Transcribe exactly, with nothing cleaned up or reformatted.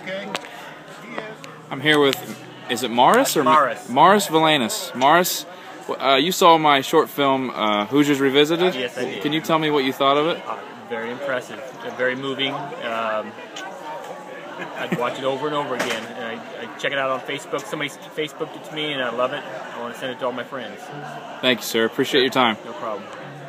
Okay. I'm here with, is it Morris or Morris? Morris Valainis. Morris, uh, you saw my short film uh, Hoosiers Revisited. Yes, I did. Can you tell me what you thought of it? Uh, very impressive, uh, very moving. Um, I'd watch it over and over again. And I, I check it out on Facebook. Somebody Facebooked it to me, and I love it. I want to send it to all my friends. Thank you, sir. Appreciate your time. No problem.